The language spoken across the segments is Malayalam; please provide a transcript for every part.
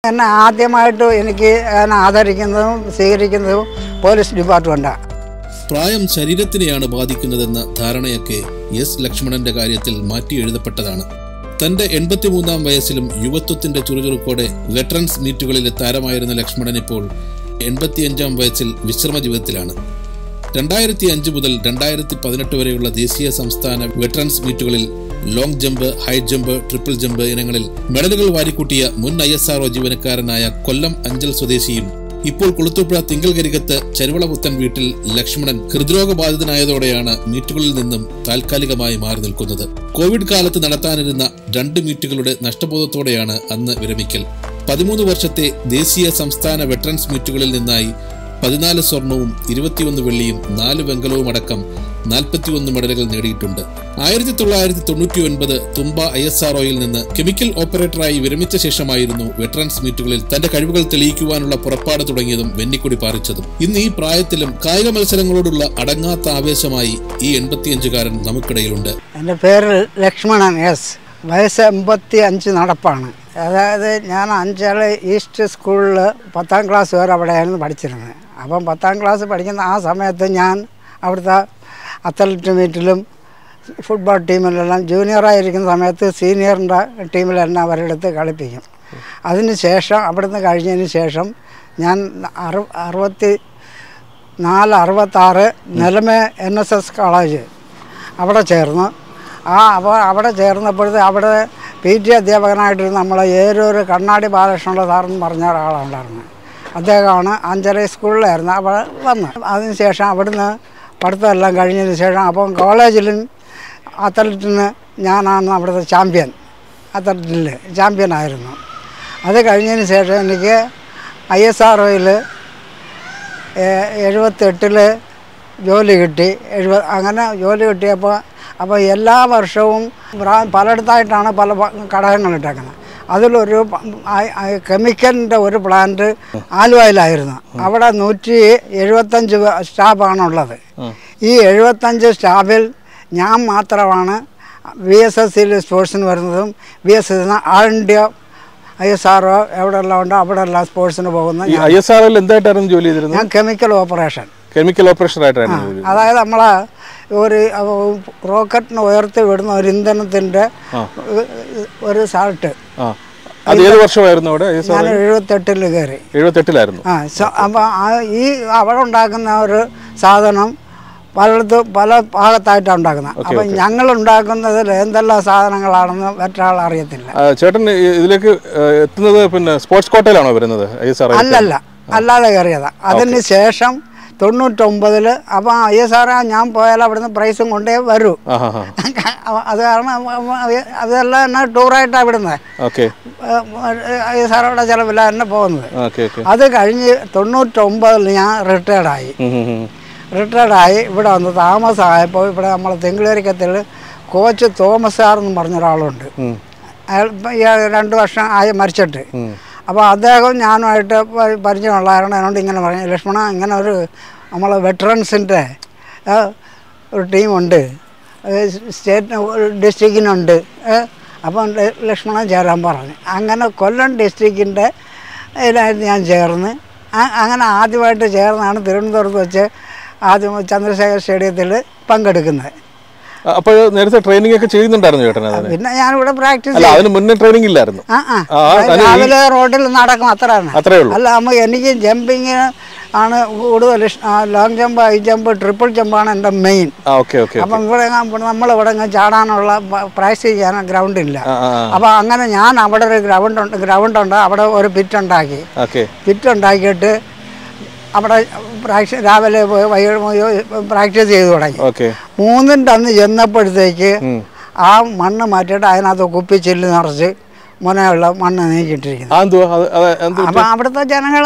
എന്നെ ആദ്യമായിട്ട് എനിക്ക് ആദരിക്കുന്നതും സ്വീകരിക്കുന്നതും പോലീസ് ഡിപ്പാർട്ട്മെൻറ്റാണ്. പ്രായം ശരീരത്തിനെയാണ് ബാധിക്കുന്നതെന്ന ധാരണയൊക്കെ എസ് ലക്ഷ്മണന്റെ കാര്യത്തിൽ മാറ്റി എഴുതപ്പെട്ടതാണ്. തന്റെ 83-ാം വയസ്സിലും യുവത്വത്തിന്റെ ചുറുചുറുക്കോടെ വെറ്ററൻസ് മീറ്റുകളിലെ താരമായിരുന്ന ലക്ഷ്മണൻ ഇപ്പോൾ 85-ാം വയസ്സിൽ വിശ്രമ ജീവിതത്തിലാണ്. 2005 മുതൽ 2018 വരെയുള്ള ദേശീയ സംസ്ഥാന വെറ്ററൻസ് മീറ്റുകളിൽ long jump, high jump, triple jump ഇനങ്ങളിൽ മെഡലുകൾ വാരിക്കൂട്ടിയ മുൻ ISRO ജീവനക്കാരനായ കൊല്ലം അഞ്ചൽ സ്വദേശിയും ഇപ്പോൾ കുളത്തൂപ്പുഴ തിങ്കൽകരികത്ത് ചരുവളപുത്തൻ വീട്ടിൽ ലക്ഷ്മണൻ ഹൃദ്രോഗബാധിതനായതോടെയാണ് മീറ്റുകളിൽ നിന്നും താൽക്കാലികമായി മാറി നിൽക്കുന്നത്. കോവിഡ് കാലത്ത് നടത്താനിരുന്ന 2 മീറ്റുകളുടെ നഷ്ടബോധത്തോടെയാണ് അന്ന് വിരമിക്കൽ. 13 വർഷത്തെ ദേശീയ സംസ്ഥാന വെറ്ററൻസ് മീറ്റുകളിൽ നിന്നായി 14 സ്വർണവും 21 വെള്ളിയും 4 വെങ്കലവും അടക്കം 41 മെഡലുകൾ നേടിയിട്ടുണ്ട്. 1999 തുമ്പ ISROയിൽ നിന്ന് കെമിക്കൽ ഓപ്പറേറ്ററായി വിരമിച്ച ശേഷമായിരുന്നു വെറ്ററൻസ് മീറ്റുകളിൽ തന്റെ കഴിവുകൾ തെളിയിക്കുവാനുള്ള പുറപ്പാട് തുടങ്ങിയതും വെന്നിക്കൊടി പാറിച്ചതും. ഇന്ന് ഈ പ്രായത്തിലും കായിക മത്സരങ്ങളോടുള്ള അടങ്ങാത്ത ആവേശമായി ഈ 85-കാരൻ നമുക്കിടയിലുണ്ട്. എൻ്റെ പേര് ലക്ഷ്മണൻ എസ്. വയസ്സ് 85 നടപ്പാണ്. അതായത് ഞാൻ അഞ്ചൽ ഈസ്റ്റ് സ്കൂളിൽ 10ാം ക്ലാസ് വരെ അവിടെയായിരുന്നു പഠിച്ചിരുന്നത്. അപ്പം 10ാം ക്ലാസ് പഠിക്കുന്ന ആ സമയത്ത് ഞാൻ അവിടുത്തെ അത്ലറ്റ് മീറ്റിലും ഫുട്ബോൾ ടീമിലെല്ലാം ജൂനിയറായിരിക്കുന്ന സമയത്ത് സീനിയറിൻ്റെ ടീമിലെല്ലാം അവരെടുത്ത് കളിപ്പിക്കും. അതിന് ശേഷം അവിടുന്ന് കഴിഞ്ഞതിന് ശേഷം ഞാൻ 64-66 നിലമേ NSS കോളേജ് അവിടെ ചേർന്നു. അപ്പോൾ അവിടെ ചേർന്നപ്പോഴത്തെ അവിടെ PT അധ്യാപകനായിട്ട് നമ്മളെ ഏരൂർ കണ്ണാടി ബാലകൃഷ്ണ സാറെന്ന് പറഞ്ഞ ഒരാളുണ്ടായിരുന്നു. അദ്ദേഹമാണ് അഞ്ചൽ സ്കൂളിലായിരുന്നു അവിടെ വന്ന്. അതിന് ശേഷം അവിടുന്ന് പഠിത്തമെല്ലാം കഴിഞ്ഞതിന് ശേഷം അപ്പം കോളേജിലും അത്ലറ്റിന് ഞാനാണ് അവിടുത്തെ അത്ലറ്റിൽ ചാമ്പ്യനായിരുന്നു. അത് കഴിഞ്ഞതിന് ശേഷം എനിക്ക് ISROയിൽ 78 ജോലി കിട്ടി. അങ്ങനെ ജോലി കിട്ടിയപ്പോൾ എല്ലാ വർഷവും പലയിടത്തായിട്ടാണ് പല ഘടകങ്ങളിട്ടേക്കുന്നത്. അതിലൊരു കെമിക്കലിൻ്റെ ഒരു പ്ലാന്റ് ആലുവയിലായിരുന്നു. അവിടെ 175 സ്റ്റാഫാണുള്ളത്. ഈ 75 സ്റ്റാഫിൽ ഞാൻ മാത്രമാണ് VSSയിൽ സ്പോർട്സിന് വരുന്നതും VSS ആൾ ഇന്ത്യ ISRO എവിടെയെല്ലാം ഉണ്ടോ അവിടെ എല്ലാം സ്പോർട്സിന് പോകുന്നത്. ISROയിൽ എന്തായിട്ടായിരുന്നു ജോലി ചെയ്തിരുന്നത്? ഞാൻ കെമിക്കൽ ഓപ്പറേഷൻ ആയിട്ടായിരുന്നു. അതായത് നമ്മളെ ഒരു റോക്കറ്റിന് ഉയർത്തി വിടുന്ന ഒരു ഇന്ധനത്തിൻ്റെ ഒരു സാൾട്ട്. അത് ഏത് വർഷമായിരുന്നു അവിടെ? ഞാൻ 78 കയറി. 78-ലായിരുന്നു. അപ്പം ഈ അവിടെ ഉണ്ടാക്കുന്ന ഒരു സാധനം പലയിടത്തും പല ഭാഗത്തായിട്ടാണ് ഉണ്ടാക്കുന്നത്. അപ്പം ഞങ്ങൾ ഉണ്ടാക്കുന്നതിൽ എന്തെല്ലാം സാധനങ്ങളാണെന്ന് മറ്റൊരാൾ അറിയത്തില്ല. ചേട്ടൻ ഇതിലേക്ക് എത്തുന്നത് പിന്നെ സ്പോർട്സ് കോട്ടയിലാണോ വരുന്നത്? അല്ലാതെ കയറിയതാ. അതിന് ശേഷം 99 അപ്പം ISRO ഞാൻ പോയാൽ അവിടുന്ന് പ്രൈസും കൊണ്ടേ വരൂ. അത് കാരണം അതെല്ലാം എന്നെ ടൂറായിട്ടാണ് വിടുന്നത്. ISROയുടെ ചിലവില്ല എന്നെ പോകുന്നത്. അത് കഴിഞ്ഞ് 99 ഞാൻ റിട്ടയർഡായി. ഇവിടെ വന്ന് താമസമായപ്പോൾ ഇവിടെ നമ്മളെ തെങ്കിലേരിക്കത്തിൽ കോച്ച് തോമസ് സാർ എന്ന് പറഞ്ഞൊരാളുണ്ട്. അയാൾ 2 വർഷം ആയി മരിച്ചിട്ട്. അപ്പോൾ അദ്ദേഹം ഞാനുമായിട്ട് പരിചയമുള്ളതാണ്. എന്നോട് ഇങ്ങനെ പറഞ്ഞു, ലക്ഷ്മണ ഇങ്ങനെ ഒരു നമ്മളെ വെറ്ററൻസിൻ്റെ ഒരു ടീമുണ്ട്, സ്റ്റേറ്റ് ഡിസ്ട്രിക്റ്റിനുണ്ട്, അപ്പം ലക്ഷ്മണൻ ചേരാൻ പറഞ്ഞു. അങ്ങനെ കൊല്ലം ഡിസ്ട്രിക്റ്റിൻ്റെ ഇതിലായിട്ട് ഞാൻ ചേർന്ന് അങ്ങനെ ആദ്യമായിട്ട് ചേർന്നാണ് തിരുവനന്തപുരത്ത് വെച്ച് ആദ്യം ചന്ദ്രശേഖർ സ്റ്റേഡിയത്തിൽ പങ്കെടുക്കുന്നത്. അപ്പോൾ നേരത്തെ ട്രെയിനിങ് ഒക്കെ ചെയ്യുന്നുണ്ടായിരുന്നു ചേട്ടൻ? പിന്നെ ഞാനിവിടെ പ്രാക്ടീസ്. അതിന് മുന്നേ ട്രെയിനിങ് ഇല്ലായിരുന്നു? രാവിലെ റോഡിൽ നടക്കും, അത്രയാണ്. അല്ല, എനിക്ക് ജമ്പിങ് ആണ് കൂടുതൽ. Long jump, high jump, triple ജമ്പാണ് എൻ്റെ മെയിൻ. അപ്പം ഇവിടെ നമ്മളിവിടെ ചാടാനുള്ള പ്രാക്ടീസ് ചെയ്യാൻ ഗ്രൗണ്ട് ഇല്ല. അപ്പം അങ്ങനെ ഞാൻ അവിടെ ഒരു ഗ്രൗണ്ട് ഉണ്ട്. അവിടെ ഒരു പിറ്റ് ഉണ്ടാക്കിയിട്ട് അവിടെ രാവിലെ പോയി വൈകിട്ട് പ്രാക്ടീസ് ചെയ്ത് തുടങ്ങി. 3ന്റെ അന്ന് ചെന്നപ്പോഴത്തേക്ക് ആ മണ്ണ് മാറ്റിയിട്ട് അതിനകത്ത് കുപ്പിച്ചില്ല് നിറച്ച് മുനയുള്ള മണ്ണ് നീക്കിയിട്ടിരിക്കുന്നു. അപ്പൊ അവിടുത്തെ ജനങ്ങൾ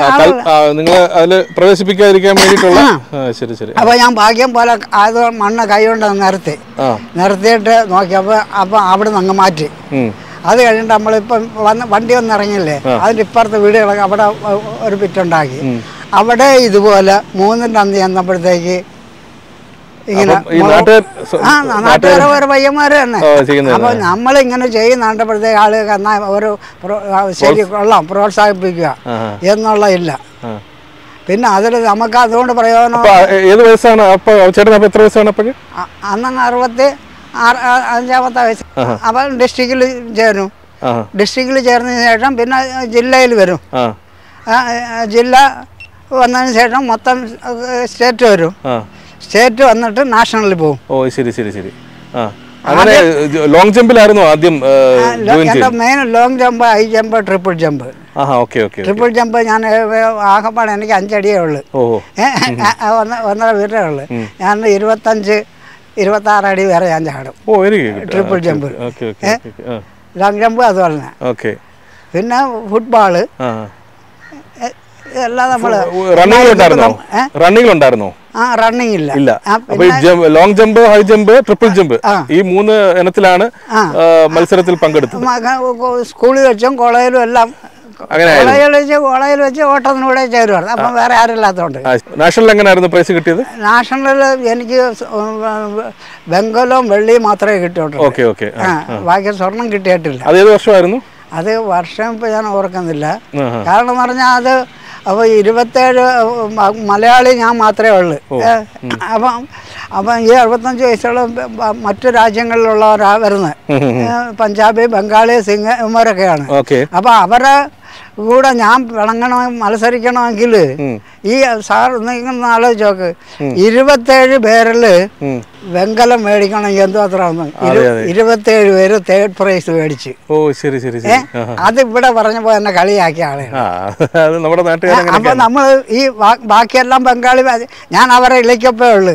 പ്രവേശിപ്പിക്കാതിരിക്കാൻ വേണ്ടിയിട്ടുള്ള. അപ്പൊ ഞാൻ ഭാഗ്യം പോലെ അത് മണ്ണ് കൈകൊണ്ട് നിരത്തിയിട്ട് നോക്കിയപ്പോ അവിടെ നിന്ന് അങ്ങ് മാറ്റി. അത് കഴിഞ്ഞിട്ട് നമ്മളിപ്പം വണ്ടി വന്നിറങ്ങില്ലേ, അതിൻ്റെ ഇപ്പുറത്തെ വീടുകളൊക്കെ അവിടെ ഒരു പിറ്റുണ്ടാക്കി. അവിടെ ഇതുപോലെ 3ന്റെ അന്ന് ചെന്നപ്പോഴത്തേക്ക് ഇങ്ങനെ നാട്ടുകാരെ ഓരോ പയ്യന്മാർ തന്നെ. അപ്പൊ നമ്മളിങ്ങനെ ചെയ്യുന്നുണ്ടപ്പോഴത്തേക്ക് ആളുകൾക്ക് എന്നാൽ ഒരു ശരി കൊള്ളാം പ്രോത്സാഹിപ്പിക്കുക എന്നുള്ള ഇല്ല. പിന്നെ അതിൽ നമുക്ക് അതുകൊണ്ട് പ്രയോജനം. ഏത് വയസ്സാണ് ചേട്ടൻ? എത്ര വയസ്സാണ് അപ്പോഴ്? അന്ന് 65-ാമത്തെ വയസ്സ്. അപ്പം ഡിസ്ട്രിക്റ്റിൽ ചേരും. ഡിസ്ട്രിക്റ്റിൽ ചേർന്നതിന് ശേഷം പിന്നെ ജില്ലയിൽ വരും. ജില്ല വന്നതിന് ശേഷം മൊത്തം സ്റ്റേറ്റ് വരും. സ്റ്റേറ്റ് വന്നിട്ട് നാഷണലിൽ പോകും. ഓ ശരി ശരി ശരി. അങ്ങനെ ലോങ് ജമ്പിലായിരുന്നു ആദ്യം? Main long jump, high jump, triple jump. Triple jump ഞാൻ ആകെപ്പാടെ എനിക്ക് 5 അടിയേ ഉള്ളു. 1.5 മീറ്ററേ ഉള്ളു. ഞാൻ 25-26 അടി വരെ ഞാൻ ചാടും ട്രിപ്പിൾ ജമ്പ്. ലോങ് ജമ്പ് അതുപോലെ തന്നെ. പിന്നെ ഫുട്ബോള് എല്ലാം നമ്മള്. റണ്ണിംഗ് ഉണ്ടായിരുന്നോ? റണ്ണിംഗ് ഇല്ല. Long jump, high jump, triple jump ഈ 3 ഇനത്തിലാണ് മത്സരത്തിൽ പങ്കെടുത്തത്. സ്കൂളിൽ വെച്ചും കോളേജിലും എല്ലാം. കോളേജിൽ വെച്ച് ഓട്ടത്തിനൂടെ ചേരുവാണ്. അപ്പം വേറെ ആരില്ലാത്തതുകൊണ്ട്. നാഷണൽ എങ്ങനെയായിരുന്നു പ്രൈസ് കിട്ടിയത്? നാഷണലിൽ എനിക്ക് വെങ്കലവും വെള്ളിയും മാത്രമേ കിട്ടിയിട്ടുള്ളൂ. ബാക്കി സ്വർണം കിട്ടിയിട്ടില്ല. അത് ഏത് വർഷമായിരുന്നു? അത് വർഷം ഇപ്പം ഞാൻ ഓർക്കുന്നില്ല. കാരണം എന്ന് പറഞ്ഞാൽ അത് അപ്പോൾ 27 മലയാളി ഞാൻ മാത്രമേ ഉള്ളൂ. അപ്പം ഈ 65 വയസ്സുള്ള മറ്റു രാജ്യങ്ങളിലുള്ളവരാ വരുന്നത്. പഞ്ചാബി, ബംഗാളി, സിംഗമൊക്കെയാണ്. അപ്പം അവരെ കൂടെ ഞാൻ മത്സരിക്കണമെങ്കിൽ ഈ സാർ നിങ്ങൾ ആലോചിച്ച് നോക്ക്, 27 പേരിൽ വെങ്കലം മേടിക്കണമെങ്കിൽ എന്തോ അത്ര 27 പേര് തേർഡ് പ്രൈസ് മേടിച്ച്. അത് ഇവിടെ പറഞ്ഞപ്പോ എന്നെ കളിയാക്കിയ ആളെയാണ്. അപ്പൊ നമ്മൾ ഈ ബാക്കിയെല്ലാം ബംഗാളി, ഞാൻ അവരെ ഇളക്കപ്പേ ഉള്ളു.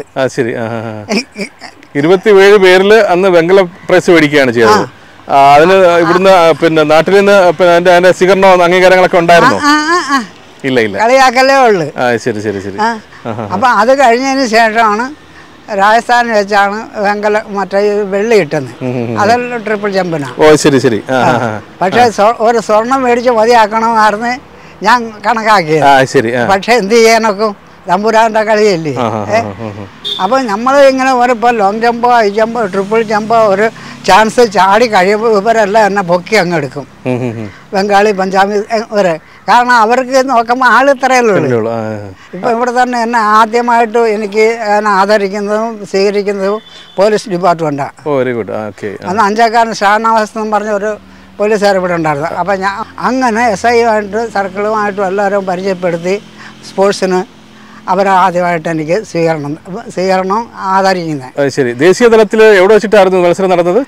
27 പേരിൽ അന്ന് വെങ്കല പ്രൈസ് മേടിക്കുകയാണ് ചെയ്തത്. അതിന് ഇവിടുന്ന് പിന്നെ നാട്ടിൽ നിന്ന് അതിന്റെ സ്വീകരണോ അംഗീകാരങ്ങളൊക്കെ ഉണ്ടായിരുന്നോ? ഇല്ല ഇല്ല, കളിയാക്കലേ ഉള്ളു. ശരി ശരി ശരി. അപ്പൊ അത് കഴിഞ്ഞതിന് ശേഷമാണ് രാജസ്ഥാനിൽ വെച്ചാണ് മറ്റേ വെള്ളി കിട്ടുന്നത്. അതെല്ലാം ട്രിപ്പിൾ ജമ്പിനാണ്. ഓ ശരി ശരി. പക്ഷെ ഒരു സ്വർണം മേടിച്ച് മതിയാക്കണമെന്നായിരുന്നു ഞാൻ കണക്കാക്കിയത്. പക്ഷെ എന്ത് ചെയ്യാനൊക്കെ തമ്പുരാന്റെ കളിയല്ലേ. അപ്പോൾ നമ്മൾ ഇങ്ങനെ ഇപ്പോൾ ലോങ് ജമ്പോ, ഹൈ ജമ്പോ, ട്രിപ്പിൾ ജമ്പോ ഒരു ചാൻസ് ചാടി കഴിയുമ്പോൾ ഇവരെല്ലാം എന്നെ പൊക്കി അങ്ങ് എടുക്കും. ബംഗാളി, പഞ്ചാബി വരെ. കാരണം അവർക്ക് നോക്കുമ്പോൾ ആൾ ഇത്രയല്ലേ ഉള്ളൂ. ഇപ്പം ഇവിടെ തന്നെ എന്നെ ആദ്യമായിട്ട് എനിക്ക് ആദരിക്കുന്നതും സ്വീകരിക്കുന്നതും പോലീസ് ഡിപ്പാർട്ട്മെൻറ്റാണ്. അന്ന് അഞ്ചേക്കാരൻ ഷാനവാസ് എന്ന് പറഞ്ഞ ഒരു പോലീസുകാർ ഇവിടെ ഉണ്ടായിരുന്നു. അപ്പം ഞാൻ അങ്ങനെ SI സർക്കിളുമായിട്ടും എല്ലാവരും പരിചയപ്പെടുത്തി സ്പോർട്സിന് അവരാദ്യമായിട്ട് എനിക്ക് സ്വീകരണം ആദരിക്കുന്നത്. ശരി. ദേശീയ തലത്തിൽ എവിടെ വെച്ചിട്ടായിരുന്നു മത്സരം നടന്നത്?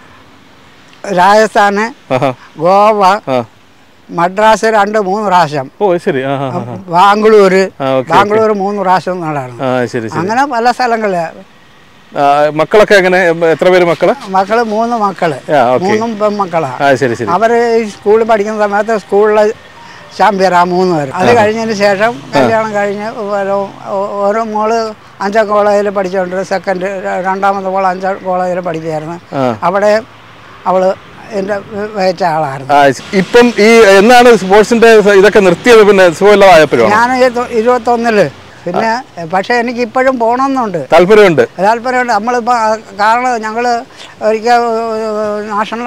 രാജസ്ഥാന്, ഗോവ, മദ്രാസ് 2-3 പ്രാവശ്യം, ബാംഗ്ലൂര് 3 പ്രാവശ്യം നടന്നു. അങ്ങനെ പല സ്ഥലങ്ങളില്. മക്കളൊക്കെ എങ്ങനെ? എത്ര പേര് മക്കള്? 3 മക്കള്, 3 പെൺമക്കളാണ്. അവര് സ്കൂളിൽ പഠിക്കുന്ന സമയത്ത് സ്കൂളിലെ ചാമ്പ്യനാ 3 പേര്. അത് കഴിഞ്ഞതിന് ശേഷം കല്യാണം കഴിഞ്ഞ് ഓരോ മോള് 5ാം കോളേജിൽ പഠിച്ചുകൊണ്ട് രണ്ടാമത്തെ മോള് 5ാം കോളേജിൽ പഠിക്കുകയായിരുന്നു. അവിടെ അവള് എൻ്റെ വയറ്റ ആളായിരുന്നു. ഇപ്പം ഈ എന്നാണ് സ്പോർട്സിന്റെ ഇതൊക്കെ നിർത്തിയത്? പിന്നെ സുഖമില്ലാതായപ്പോഴോ? ഞാൻ 21-ല്. പിന്നെ പക്ഷെ എനിക്ക് ഇപ്പോഴും പോകണമെന്നുണ്ട്, താല്പര്യമുണ്ട്. നമ്മളിപ്പോൾ കാരണം ഞങ്ങൾ ഒരിക്കൽ നാഷണൽ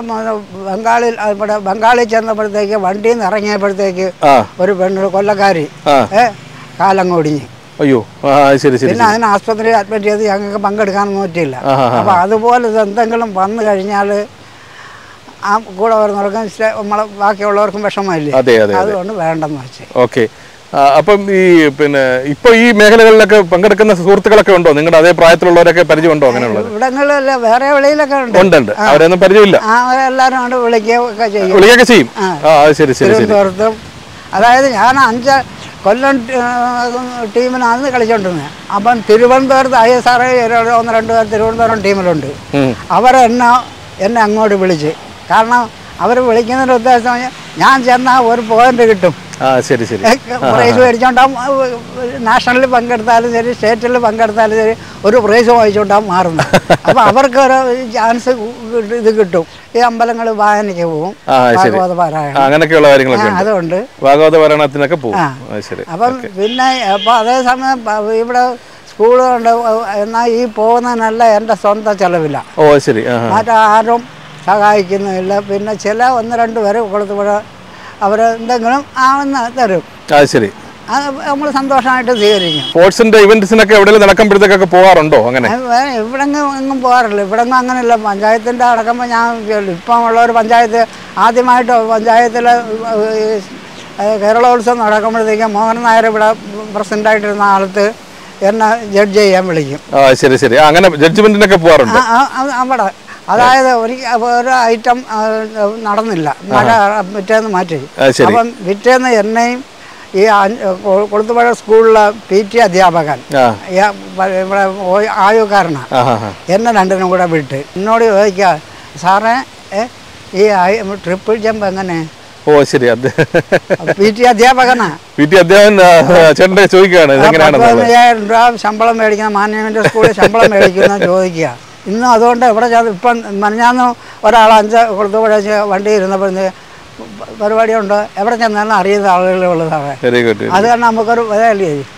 ബംഗാളിൽ ചെന്നപ്പോഴത്തേക്ക് വണ്ടിയിൽ നിന്ന് ഇറങ്ങിയപ്പോഴത്തേക്ക് ഒരു കൊല്ലക്കാരി കാലം കൊടിഞ്ഞ്. അയ്യോ ശരി ശരി. പിന്നെ അതിന് ആസ്പത്രിയിൽ അഡ്മിറ്റ് ചെയ്ത് ഞങ്ങൾക്ക് പങ്കെടുക്കാനൊന്നും പറ്റിയില്ല. അപ്പം അതുപോലെ എന്തെങ്കിലും വന്നു കഴിഞ്ഞാൽ ആ കൂടെ വരുന്നവർക്കും നമ്മളെ ബാക്കിയുള്ളവർക്കും വിഷമമില്ലേ, അതുകൊണ്ട് വേണ്ടെന്ന് വെച്ചാൽ. ഓക്കെ. അപ്പം ഈ പിന്നെ ഇപ്പൊ ഈ മേഖലകളിലൊക്കെ പങ്കെടുക്കുന്ന സുഹൃത്തുക്കളൊക്കെ ഉണ്ടോ? നിങ്ങളുടെ അതേ പ്രായത്തിലുള്ളവരൊക്കെ പരിചയമുണ്ടോ? അങ്ങനെയുള്ളത് ഇവിടങ്ങളിലല്ല, വേറെ വെളിയിലൊക്കെ ഉണ്ട്. അവരൊന്നും പരിചയമില്ല. അവരെല്ലാരും കൊണ്ട് വിളിക്കുകയൊക്കെ ചെയ്യും. ശരി ശരി. തിരുവനന്തപുരത്തും, അതായത് ഞാൻ 5 കൊല്ലം ടീമിനാണ് കളിച്ചോണ്ടിരുന്നത്. അപ്പം തിരുവനന്തപുരത്ത് ISR 1-2 പേർ തിരുവനന്തപുരം ടീമിലുണ്ട്. എന്നെ അങ്ങോട്ട് വിളിച്ച്. കാരണം അവർ വിളിക്കുന്നതിൻ്റെ ഉദ്ദേശം ഞാൻ ചെന്നാൽ ഒരു പോയിന്റ് കിട്ടും, പ്രൈസ് മേടിച്ചോണ്ടാവും. നാഷണലിൽ പങ്കെടുത്താലും ശരി, സ്റ്റേറ്റിൽ പങ്കെടുത്താലും ശരി, ഒരു പ്രൈസ് വാങ്ങിച്ചോണ്ടാവും മാറുന്നത്. അപ്പം അവർക്ക് ഒരു ചാൻസ് ഇത് കിട്ടും. ഈ അമ്പലങ്ങൾ വായനയ്ക്ക് പോവും, ഭാഗവത പാരായണം, അങ്ങനെയൊക്കെയുള്ള കാര്യങ്ങളൊക്കെ അതുകൊണ്ട് ഭാഗവത പാരായണത്തിനൊക്കെ പോകും. അപ്പം പിന്നെ അപ്പം അതേസമയം ഇവിടെ സ്കൂളുണ്ട്. എന്നാൽ ഈ പോകുന്നതിനല്ല എൻ്റെ സ്വന്തം ചെലവില്ല. ഓ ശരി. മറ്റാരും സഹായിക്കുന്നില്ല. പിന്നെ ചില 1-2 പേര് കൊടുത്തുപോഴ അവർ എന്തെങ്കിലും ആവുന്ന തരും. ശരി. അത് നമ്മൾ സന്തോഷമായിട്ട് സ്വീകരിക്കും. സ്പോർട്സിന്റെ ഇവന്റ്സിനൊക്കെ എവിടെയെങ്കിലും നടക്കുമ്പോഴത്തേക്കൊക്കെ പോകാറുണ്ടോ? അങ്ങനെ ഇവിടെങ്ങും എങ്ങും പോകാറില്ല. ഇവിടെങ്ങും അങ്ങനെയല്ല. പഞ്ചായത്തിൻ്റെ അടക്കുമ്പോൾ ഞാൻ ഇപ്പം ഉള്ള ഒരു പഞ്ചായത്ത് ആദ്യമായിട്ട് പഞ്ചായത്തിൽ കേരളോത്സവം നടക്കുമ്പോഴത്തേക്കും മോഹൻ നായർ ഇവിടെ പ്രസിഡൻ്റായിട്ടിരുന്ന കാലത്ത് എന്നെ ജഡ്ജ് ചെയ്യാൻ വിളിക്കും. ശരി ശരി. അങ്ങനെ ജഡ്ജ്മെന്റിനൊക്കെ പോകാറുണ്ട് അവിടെ. അതായത് ഒരു ഐറ്റം നടന്നില്ല, മഴ പിറ്റേന്ന് മാറ്റി. അപ്പം പിറ്റേന്ന് എന്നെയും ഈ കൊളുത്തുപുഴ സ്കൂളിലെ PT അധ്യാപകൻ ഇവിടെ ആയുകാരനാണ്, എന്നെ രണ്ടിനും കൂടെ വിട്ട് എന്നോട് ചോദിക്കുക, സാറേ ഈ ട്രിപ്പിൾ ജമ്പ് എങ്ങനെ? ഓ ശരി. PT അധ്യാപകനാ. PT അധ്യാപകൻ ചേട്ടൻ്റെ ചോദിക്കുകയാണ് 15,000 രൂപ ശമ്പളം മേടിക്കുന്ന മാനേജ്മെന്റ് സ്കൂളിൽ ശമ്പളം മേടിക്കുന്ന ചോദിക്കുക. ഇന്നും അതുകൊണ്ട് ഇവിടെ ഇപ്പം മനഞ്ഞാന്ന് ഒരാൾ 5 കൊളുത്തുപുഴ വണ്ടി ഇരുന്നപ്പോൾ പരിപാടിയുണ്ട്, എവിടെ ചെന്നാലും അറിയുന്ന ആളുകളുള്ളതാണ്. Very good. അത് കാരണം നമുക്കൊരു വിലയല്ലേ.